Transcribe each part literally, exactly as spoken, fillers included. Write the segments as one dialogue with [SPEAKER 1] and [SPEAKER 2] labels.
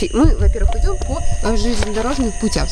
[SPEAKER 1] Короче, мы, во-первых, идем по железнодорожным путям.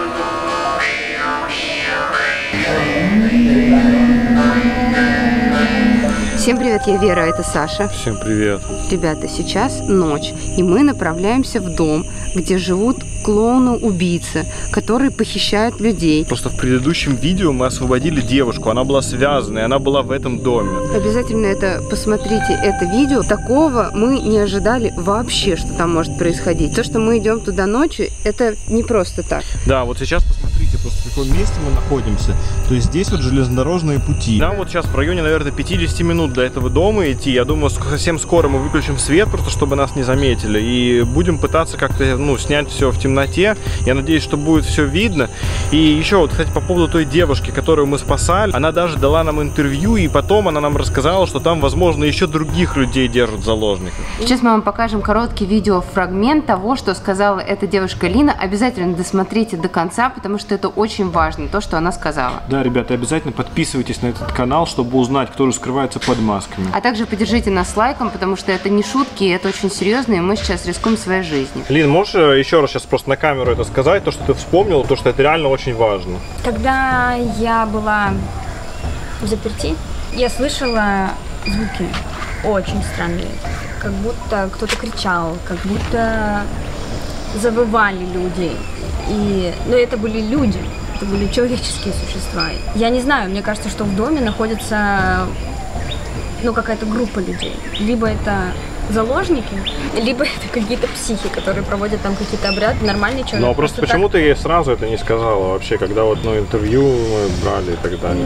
[SPEAKER 1] Всем привет, я Вера, это Саша.
[SPEAKER 2] Всем привет.
[SPEAKER 1] Ребята, сейчас ночь, и мы направляемся в дом, где живут клоуны-убийцы, которые похищают людей.
[SPEAKER 2] Просто в предыдущем видео мы освободили девушку, она была связана, и она была в этом доме.
[SPEAKER 1] Обязательно это посмотрите, это видео. Такого мы не ожидали вообще, что там может происходить. То, что мы идем туда ночью, это не просто так.
[SPEAKER 2] Да, вот сейчас посмотрите, просто в каком месте мы находимся. То есть здесь вот железнодорожные пути. Нам вот сейчас в районе, наверное, пятидесяти минут до этого дома идти. Я думаю, совсем скоро мы выключим свет, просто чтобы нас не заметили. И будем пытаться как-то, ну, снять все в темноте. Я надеюсь, что будет все видно. И еще вот, кстати, по поводу той девушки, которую мы спасали, она даже дала нам интервью, и потом она нам рассказала, что там, возможно, еще других людей держат заложников.
[SPEAKER 1] Сейчас мы вам покажем короткий видеофрагмент того, что сказала эта девушка Лина. Обязательно досмотрите до конца, потому что это очень важно, то, что она сказала.
[SPEAKER 2] Да, ребята, обязательно подписывайтесь на этот канал, чтобы узнать, кто же скрывается под масками.
[SPEAKER 1] А также поддержите нас лайком, потому что это не шутки, это очень серьезно, и мы сейчас рискуем своей жизнью.
[SPEAKER 2] Лин, можешь еще раз сейчас просто на камеру это сказать, то, что ты вспомнила, то, что это реально очень важно?
[SPEAKER 3] Когда я была в заперти, я слышала звуки очень странные, как будто кто-то кричал, как будто завывали люди. И... Но это были люди, это были человеческие существа. Я не знаю, мне кажется, что в доме находится, ну, какая-то группа людей. Либо это заложники, либо это какие-то психи, которые проводят там какие-то обряды, нормальный человек.
[SPEAKER 2] Ну, просто почему так... ты ей сразу это не сказала вообще, когда вот, ну, интервью мы брали и так далее?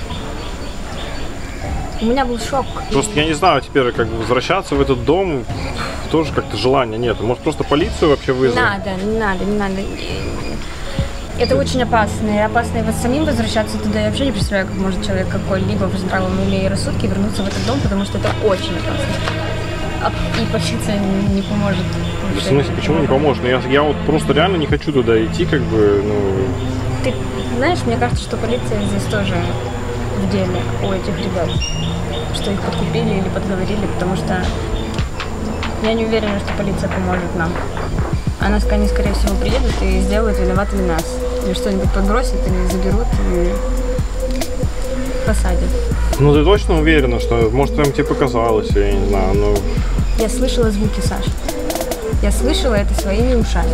[SPEAKER 3] У меня был шок.
[SPEAKER 2] Просто я не знаю, теперь как бы возвращаться в этот дом тоже как-то желания нет. Может, просто полицию вообще вызвать?
[SPEAKER 3] Не надо, не надо, не надо. Это очень опасно. И опасно и вот самим возвращаться туда. Я вообще не представляю, как может человек какой-либо в здравом уме и рассудке вернуться в этот дом, потому что это очень опасно. И полиция не поможет.
[SPEAKER 2] В смысле, почему не поможет? Я, я вот просто реально не хочу туда идти, как бы, ну...
[SPEAKER 3] Ты знаешь, мне кажется, что полиция здесь тоже в деле у этих ребят. Что их подкупили или подговорили, потому что я не уверена, что полиция поможет нам. Она, они, скорее всего, приедут и сделают виноватыми нас. Или что-нибудь подбросят, или заберут, и посадят.
[SPEAKER 2] Ну, ты точно уверена, что, может, там тебе показалось, я не знаю, ну...
[SPEAKER 3] Я слышала звуки, Саша. Я слышала это своими ушами.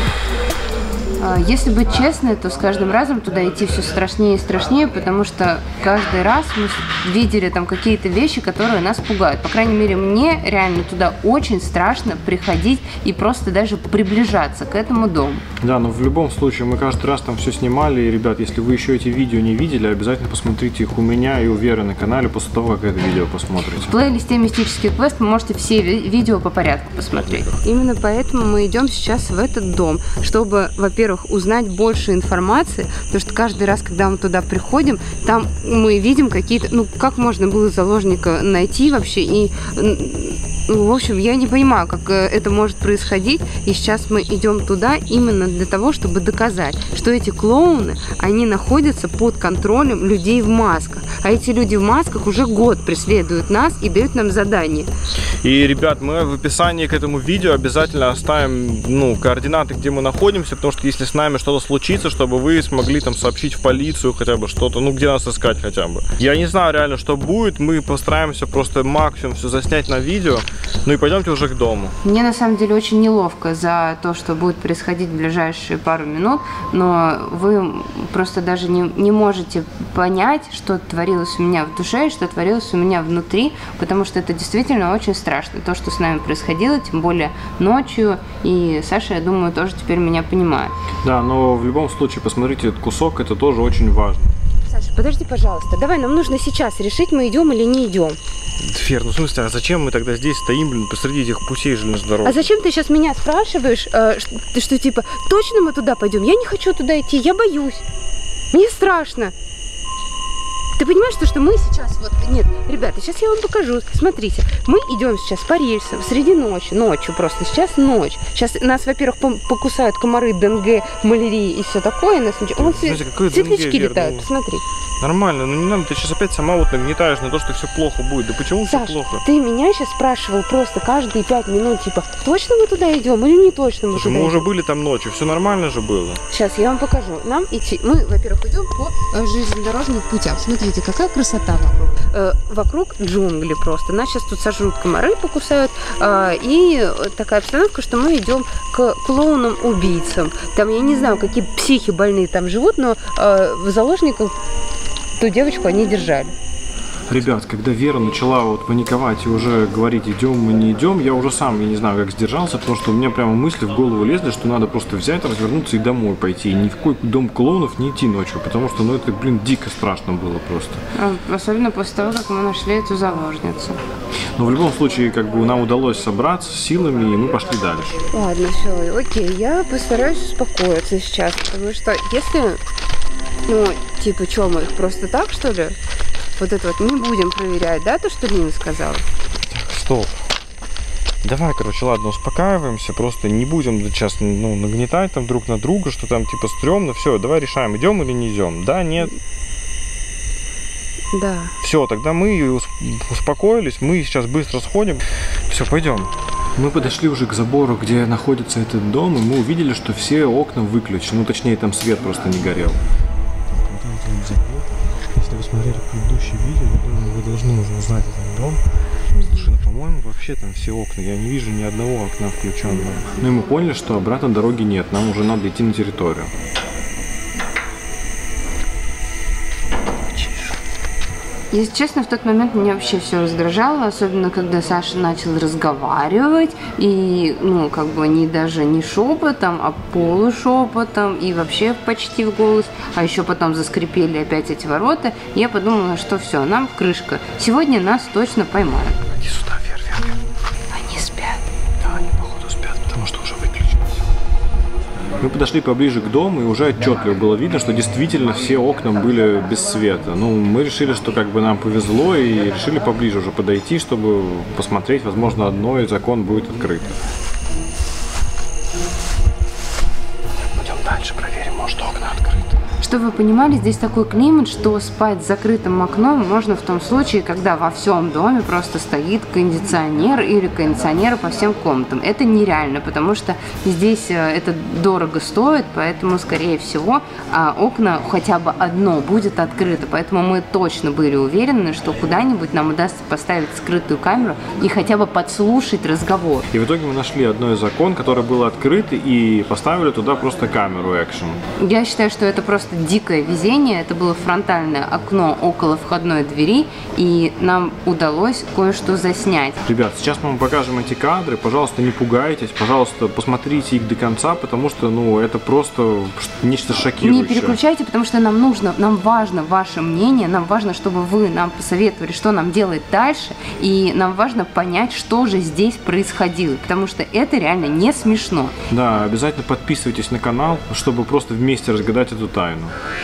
[SPEAKER 1] Если быть честной, то с каждым разом туда идти все страшнее и страшнее, потому что каждый раз мы видели там какие-то вещи, которые нас пугают. По крайней мере, мне реально туда очень страшно приходить и просто даже приближаться к этому дому.
[SPEAKER 2] Да, но в любом случае мы каждый раз там все снимали. И, ребят, если вы еще эти видео не видели, обязательно посмотрите их у меня и у Веры на канале после того, как это видео посмотрите.
[SPEAKER 1] В плейлисте «Мистический квест» вы можете все видео по порядку посмотреть. Именно поэтому мы идем сейчас в этот дом, чтобы, во-первых, узнать больше информации, потому что каждый раз, когда мы туда приходим, там мы видим какие-то, ну, как можно было заложника найти вообще, и, ну, в общем, я не понимаю, как это может происходить, и сейчас мы идем туда именно для того, чтобы доказать, что эти клоуны, они находятся под контролем людей в масках, а эти люди в масках уже год преследуют нас и дают нам задания.
[SPEAKER 2] И, ребят, мы в описании к этому видео обязательно оставим, ну, координаты, где мы находимся, потому что если с нами что-то случится, чтобы вы смогли там сообщить в полицию хотя бы что-то, ну, где нас искать хотя бы. Я не знаю реально, что будет, мы постараемся просто максимум все заснять на видео, ну и пойдемте уже к дому.
[SPEAKER 1] Мне на самом деле очень неловко за то, что будет происходить в ближайшие пару минут, но вы просто даже не, не можете понять, что творилось у меня в душе и что творилось у меня внутри, потому что это действительно очень страшно, то, что с нами происходило, тем более ночью, и Саша, я думаю, тоже теперь меня понимает.
[SPEAKER 2] Да, но в любом случае, посмотрите этот кусок, это тоже очень важно.
[SPEAKER 1] Саша, подожди, пожалуйста, давай, нам нужно сейчас решить, мы идем или не идем.
[SPEAKER 2] Фер, ну в смысле, а зачем мы тогда здесь стоим, блин, посреди этих путей железнодорожных?
[SPEAKER 1] А зачем ты сейчас меня спрашиваешь, э, что, ты что, типа, точно мы туда пойдем? Я не хочу туда идти, я боюсь, мне страшно. Ты понимаешь, что, что мы сейчас вот... Нет, ребята, сейчас я вам покажу. Смотрите, мы идем сейчас по рельсам среди ночи. Ночью просто. Сейчас ночь. Сейчас нас, во-первых, покусают комары, денге, малярии и все такое. Нас... Вон светлячки летают, ну... посмотри.
[SPEAKER 2] Нормально, но не надо, ты сейчас опять сама вот нагнетаешь на то, что все плохо будет. Да почему
[SPEAKER 1] Саш,
[SPEAKER 2] все плохо?
[SPEAKER 1] Ты меня сейчас спрашивал просто каждые пять минут, типа, точно мы туда идем или не точно мы
[SPEAKER 2] Слушай,
[SPEAKER 1] туда
[SPEAKER 2] мы
[SPEAKER 1] идем?
[SPEAKER 2] уже были там ночью, все нормально же было.
[SPEAKER 1] Сейчас я вам покажу. Нам идти. Мы, во-первых, идем по э, железнодорожным путям. Смотрите, какая красота вокруг. Э, вокруг джунгли просто. Нас сейчас тут сожрут комары, покусают. Э, и такая обстановка, что мы идем к клоунам-убийцам. Там, я не знаю, какие психи больные там живут, но э, в заложниках ту девочку они держали.
[SPEAKER 2] Ребят, когда Вера начала вот паниковать и уже говорить, идем мы, не идем, я уже сам, я не знаю, как сдержался, потому что у меня прямо мысли в голову лезли, что надо просто взять, развернуться и домой пойти. И ни в какой дом клоунов не идти ночью, потому что, ну, это, блин, дико страшно было просто.
[SPEAKER 1] Особенно после того, как мы нашли эту заложницу.
[SPEAKER 2] Но в любом случае, как бы, нам удалось собраться с силами, и мы пошли дальше.
[SPEAKER 1] Ладно, все, окей, я постараюсь успокоиться сейчас, потому что если, ну, типа, что, мы их просто так, что ли? Вот это вот не будем проверять, да, то, что Лина сказала?
[SPEAKER 2] Так, стоп. Давай, короче, ладно, успокаиваемся, просто не будем сейчас, ну, нагнетать там друг на друга, что там типа стрёмно. Все, давай решаем, идем или не идем. Да, нет.
[SPEAKER 1] Да.
[SPEAKER 2] Все, тогда мы успокоились, мы сейчас быстро сходим. Все, пойдем. Мы подошли уже к забору, где находится этот дом, и мы увидели, что все окна выключены. Ну, точнее, там свет просто не горел.
[SPEAKER 4] Если вы смотрели предыдущее видео, я думаю, вы должны уже узнать этот дом.
[SPEAKER 2] Слушай, ну, по-моему, вообще там все окна. Я не вижу ни одного окна включенного. Ну и мы поняли, что обратно дороги нет. Нам уже надо идти на территорию.
[SPEAKER 1] Если честно, в тот момент меня вообще все раздражало, особенно когда Саша начал разговаривать, и, ну, как бы не даже не шепотом, а полушепотом, и вообще почти в голос, а еще потом заскрипели опять эти ворота, и я подумала, что все, нам крышка. Сегодня нас точно поймают.
[SPEAKER 2] Иди сюда, Вер, Вер, Вер.
[SPEAKER 1] Они спят.
[SPEAKER 2] Да, они, походу, спят, потому что уже выключено все. Мы подошли поближе к дому, и уже отчетливо было видно, что действительно все окна были без света. Ну, мы решили, что как бы нам повезло, и решили поближе уже подойти, чтобы посмотреть, возможно, одно из окон будет открыто. Пойдем дальше, проверим, может, окна открыты.
[SPEAKER 1] Чтобы вы понимали, здесь такой климат, что спать с закрытым окном можно в том случае, когда во всем доме просто стоит кондиционер или кондиционеры по всем комнатам. Это нереально, потому что здесь это дорого стоит, поэтому, скорее всего, окна хотя бы одно будет открыто. Поэтому мы точно были уверены, что куда-нибудь нам удастся поставить скрытую камеру и хотя бы подслушать разговор.
[SPEAKER 2] И в итоге мы нашли одно из окон, которое было открыто, и поставили туда просто камеру экшен.
[SPEAKER 1] Я считаю, что это просто дикое везение. Это было фронтальное окно около входной двери, и нам удалось кое-что заснять.
[SPEAKER 2] Ребят, сейчас мы вам покажем эти кадры. Пожалуйста, не пугайтесь. Пожалуйста, посмотрите их до конца, потому что, ну, это просто нечто шокирующее.
[SPEAKER 1] Не переключайте, потому что нам нужно, нам важно ваше мнение, нам важно, чтобы вы нам посоветовали, что нам делать дальше, и нам важно понять, что же здесь происходило, потому что это реально не смешно.
[SPEAKER 2] Да, обязательно подписывайтесь на канал, чтобы просто вместе разгадать эту тайну.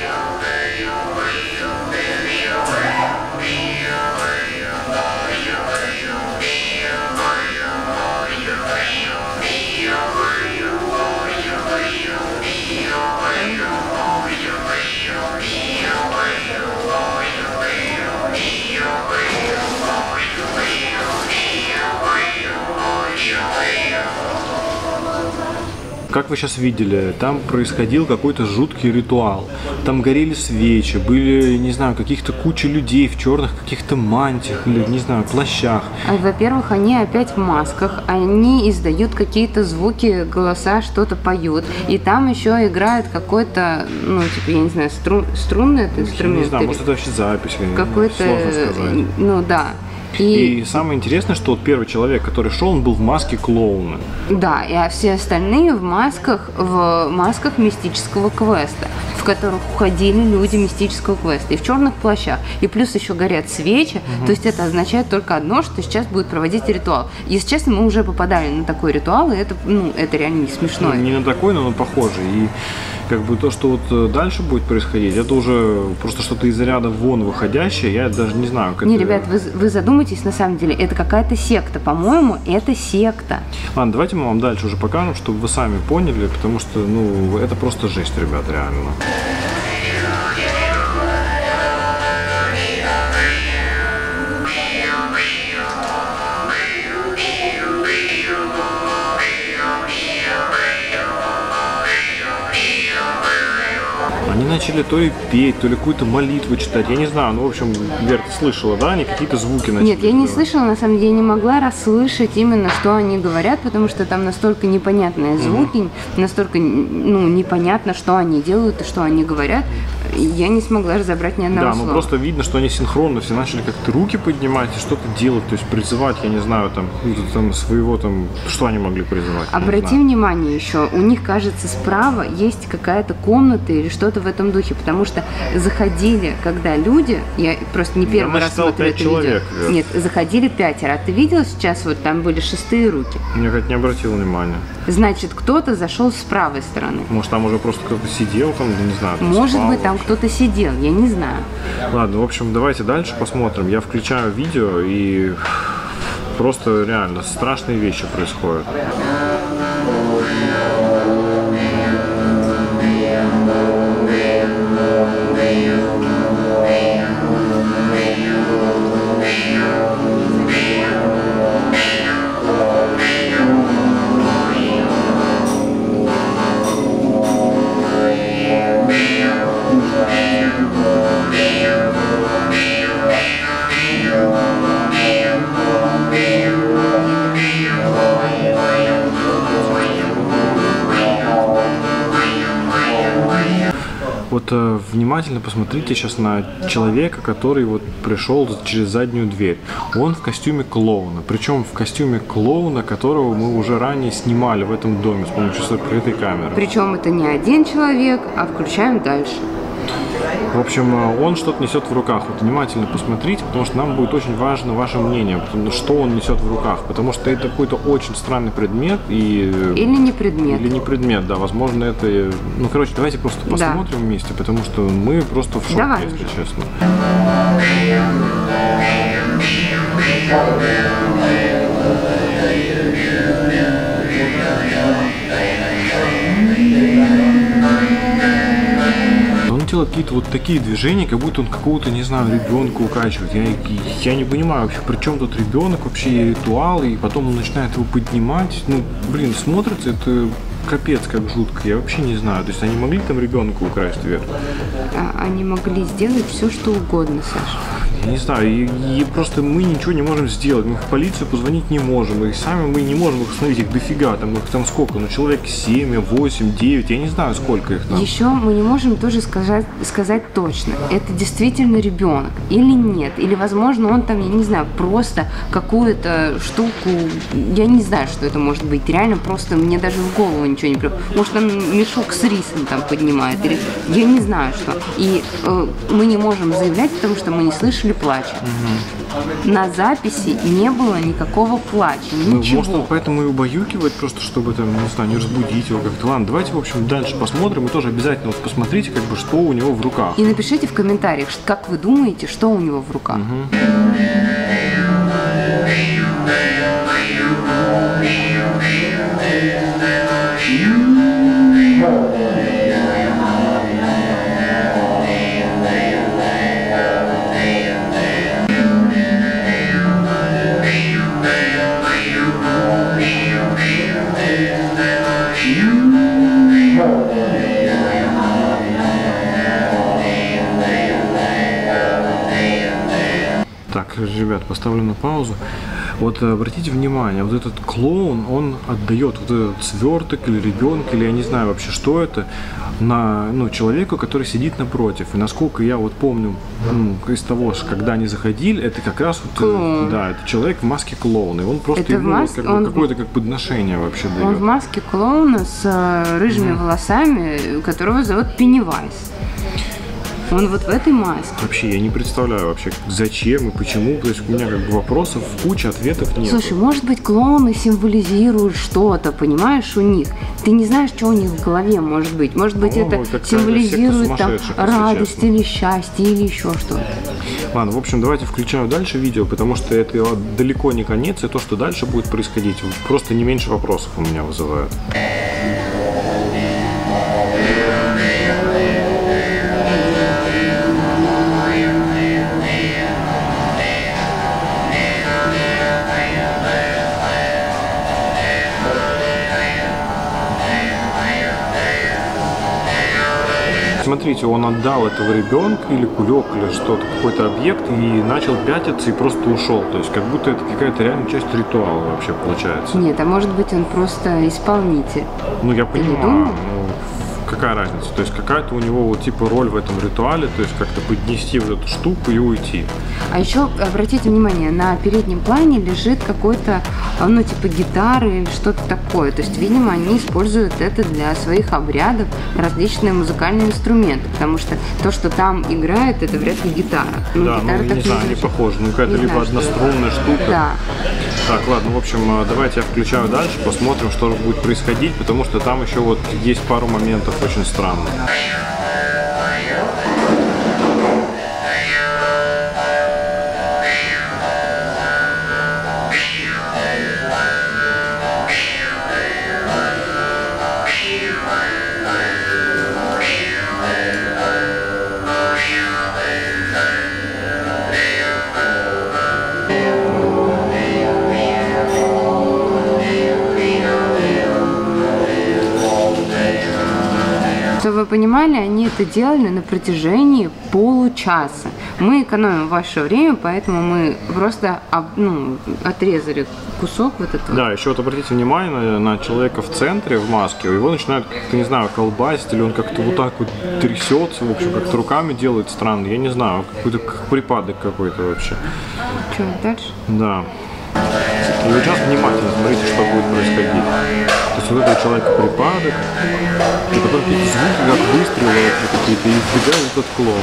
[SPEAKER 2] Как вы сейчас видели, там происходил какой-то жуткий ритуал. Там горели свечи, были, не знаю, каких-то куча людей в черных каких-то мантиях или, не знаю, плащах.
[SPEAKER 1] А, во-первых, они опять в масках, они издают какие-то звуки, голоса, что-то поют. И там еще играет какой-то, ну, типа, я не знаю, струн, струнный это инструмент.
[SPEAKER 2] Не знаю, может, это вообще запись.
[SPEAKER 1] Какой-то,
[SPEAKER 2] сложно сказать.
[SPEAKER 1] Ну, да.
[SPEAKER 2] И... и самое интересное, что вот первый человек, который шел, он был в маске клоуна.
[SPEAKER 1] Да, и а все остальные в масках, в масках мистического квеста, в которых уходили люди мистического квеста, и в черных плащах, и плюс еще горят свечи, угу. То есть это означает только одно, что сейчас будет проводить ритуал. Если честно, мы уже попадали на такой ритуал, и это, ну, это реально не смешно.
[SPEAKER 2] Ну, не на такой, но на похожий. И как бы то, что вот дальше будет происходить, это уже просто что-то из ряда вон выходящее, я даже не знаю, как
[SPEAKER 1] Не,
[SPEAKER 2] это...
[SPEAKER 1] ребят, вы, вы задумайтесь, на самом деле, это какая-то секта, по-моему, это секта.
[SPEAKER 2] Ладно, давайте мы вам дальше уже покажем, чтобы вы сами поняли, потому что, ну, это просто жесть, ребят, реально. Они начали то ли петь, то ли какую-то молитву читать. Я не знаю, ну, в общем, Вер, ты слышала, да? Они какие-то звуки начали.
[SPEAKER 1] Нет, я не
[SPEAKER 2] делать. слышала,
[SPEAKER 1] на самом деле, я не могла расслышать именно, что они говорят, потому что там настолько непонятные звуки, mm-hmm. настолько, ну, непонятно, что они делают и что они говорят. Я не смогла разобрать ни одного
[SPEAKER 2] да,
[SPEAKER 1] слова.
[SPEAKER 2] Да, ну просто видно, что они синхронно все начали как-то руки поднимать и что-то делать, то есть призывать, я не знаю, там, там своего там, что они могли призывать.
[SPEAKER 1] Обрати внимание еще, у них, кажется, справа есть какая-то комната или что-то в этом духе, потому что заходили, когда люди, я просто не первый
[SPEAKER 2] я
[SPEAKER 1] раз смотрю это
[SPEAKER 2] человек,
[SPEAKER 1] видео. Нет, заходили пятеро. А ты видел сейчас, вот там были шестые руки?
[SPEAKER 2] Я как не обратил внимания.
[SPEAKER 1] Значит, кто-то зашел с правой стороны.
[SPEAKER 2] Может, там уже просто кто-то сидел, там, не знаю. Там
[SPEAKER 1] Может
[SPEAKER 2] спал,
[SPEAKER 1] быть, там кто-то сидел, я не знаю.
[SPEAKER 2] Ладно, в общем, давайте дальше посмотрим. Я включаю видео, и просто реально страшные вещи происходят. Вот э, внимательно посмотрите сейчас на человека, который вот пришел через заднюю дверь. Он в костюме клоуна, причем в костюме клоуна, которого мы уже ранее снимали в этом доме с помощью скрытой камеры.
[SPEAKER 1] Причем это не один человек, а включаем дальше.
[SPEAKER 2] В общем, он что-то несет в руках. Вот внимательно посмотрите, потому что нам будет очень важно ваше мнение, что он несет в руках. Потому что это какой-то очень странный предмет. И...
[SPEAKER 1] Или не предмет.
[SPEAKER 2] Или не предмет, да. Возможно, это... Ну, короче, давайте просто посмотрим да. вместе, потому что мы просто в шоке,
[SPEAKER 1] Давай
[SPEAKER 2] если
[SPEAKER 1] уже.
[SPEAKER 2] честно. Делает какие-то вот такие движения, как будто он какого-то, не знаю, ребенка укачивает. Я, я не понимаю вообще, при чем тут ребенок, вообще ритуал, и потом он начинает его поднимать. Ну, блин, смотрится это капец как жутко, я вообще не знаю. То есть они могли там ребенка украсть вверх?
[SPEAKER 1] А, они могли сделать все, что угодно, Саша.
[SPEAKER 2] Я не знаю, и, и просто мы ничего не можем сделать. Мы в полицию позвонить не можем, и сами мы не можем их остановить, их дофига, там их там сколько, ну человек семь, восемь, девять, я не знаю, сколько их там.
[SPEAKER 1] Еще мы не можем тоже сказать, сказать точно, это действительно ребенок или нет, или возможно он там, я не знаю, просто какую-то штуку, я не знаю, что это может быть, реально просто мне даже в голову ничего не приходит. Может он мешок с рисом там поднимает, или я не знаю что. И э, мы не можем заявлять, потому что мы не слышали плача. Угу. На записи не было никакого плача, ничего.
[SPEAKER 2] Ну, может, поэтому и убаюкивать, просто чтобы там, не знаю, не разбудить его как-то. Ладно, давайте, в общем, дальше посмотрим и тоже обязательно вот посмотрите, как бы, что у него в руках.
[SPEAKER 1] И напишите в комментариях, как вы думаете, что у него в руках.
[SPEAKER 2] Угу. Так, ребят, поставлю на паузу. Вот обратите внимание, вот этот клоун, он отдает вот этот сверток или ребенка, или я не знаю вообще, что это, на, ну, человеку, который сидит напротив. И насколько я вот помню, ну, из того, когда они заходили, это как раз вот,
[SPEAKER 1] клоун.
[SPEAKER 2] Да, это человек в маске клоуна. И он просто
[SPEAKER 1] это
[SPEAKER 2] ему
[SPEAKER 1] маске,
[SPEAKER 2] как бы,
[SPEAKER 1] он...
[SPEAKER 2] какое-то как подношение вообще дает.
[SPEAKER 1] Он в маске клоуна с э, рыжими mm-hmm. волосами, которого зовут Пеннивайз. Он вот в этой маске.
[SPEAKER 2] Вообще, я не представляю вообще, зачем и почему. То есть у меня как бы вопросов куча, ответов нет.
[SPEAKER 1] Слушай, может быть, клоуны символизируют что-то, понимаешь, у них. Ты не знаешь, что у них в голове может быть. Может быть,
[SPEAKER 2] О,
[SPEAKER 1] это символизирует там радость или счастье или еще что-то.
[SPEAKER 2] Ладно, в общем, давайте включаю дальше видео, потому что это далеко не конец, и то, что дальше будет происходить, просто не меньше вопросов у меня вызывает. Смотрите, он отдал этого ребенка или кулек, или что-то, какой-то объект, и начал пятиться и просто ушел. То есть как будто это какая-то реально часть ритуала вообще получается.
[SPEAKER 1] Нет, а может быть он просто исполнитель.
[SPEAKER 2] Ну я понимаю, ну какая разница? То есть какая-то у него вот типа роль в этом ритуале, то есть как-то поднести вот эту штуку и уйти.
[SPEAKER 1] А еще обратите внимание, на переднем плане лежит какой-то, ну типа гитары или что-то такое. То есть, видимо, они используют это для своих обрядов, различные музыкальные инструменты, потому что то, что там играет, это вряд ли гитара. Ну,
[SPEAKER 2] да,
[SPEAKER 1] гитара
[SPEAKER 2] ну
[SPEAKER 1] так
[SPEAKER 2] не знаю, не похоже. Ну какая-то либо однострунная штука.
[SPEAKER 1] Да.
[SPEAKER 2] Так, ладно, в общем, давайте я включаю дальше, посмотрим, что будет происходить, потому что там еще вот есть пару моментов очень странных.
[SPEAKER 1] Чтобы вы понимали, они это делали на протяжении получаса. Мы экономим ваше время, поэтому мы просто ну, отрезали кусок вот этого.
[SPEAKER 2] Да, еще вот обратите внимание на, на человека в центре в маске. Его начинают, не знаю, колбасить, или он как-то вот так вот трясется, в общем, как-то руками делает странно. Я не знаю, какой-то как припадок какой-то вообще.
[SPEAKER 1] Что, дальше?
[SPEAKER 2] Да. И вот сейчас внимательно смотрите, что будет происходить. То есть вот этого человека припадок, и потом какие-то звуки, как выстрелы какие-то, и вбегает этот клоун.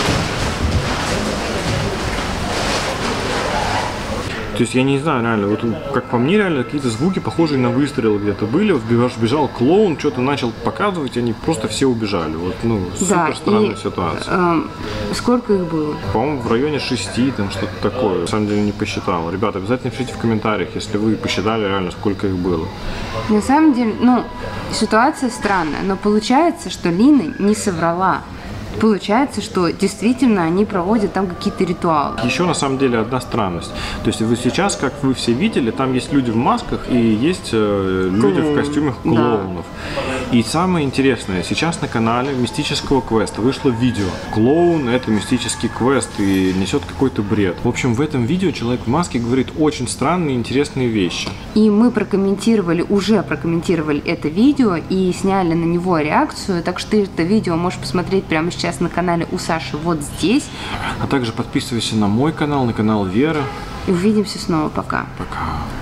[SPEAKER 2] То есть я не знаю, реально, вот как по мне, реально какие-то звуки, похожие на выстрелы где-то были. Вбежал, бежал клоун, что-то начал показывать, и они просто все убежали. Вот, ну, супер
[SPEAKER 1] да,
[SPEAKER 2] странная
[SPEAKER 1] и,
[SPEAKER 2] ситуация.
[SPEAKER 1] Э, сколько их было?
[SPEAKER 2] По-моему, в районе шести, там что-то такое. На самом деле не посчитал. Ребята, обязательно пишите в комментариях, если вы посчитали реально, сколько их было.
[SPEAKER 1] На самом деле, ну, ситуация странная, но получается, что Лина не соврала. Получается, что действительно они проводят там какие-то ритуалы.
[SPEAKER 2] Еще на самом деле одна странность. То есть вы сейчас, как вы все видели, там есть люди в масках и есть э, люди в костюмах клоунов. Да. И самое интересное, сейчас на канале мистического квеста вышло видео. Клоун — это мистический квест и несет какой-то бред. В общем, в этом видео человек в маске говорит очень странные и интересные вещи.
[SPEAKER 1] И мы прокомментировали, уже прокомментировали это видео и сняли на него реакцию, так что ты это видео можешь посмотреть прямо сейчас на канале у Саши вот здесь.
[SPEAKER 2] А также подписывайся на мой канал, на канал Веры.
[SPEAKER 1] И увидимся снова. Пока.
[SPEAKER 2] Пока.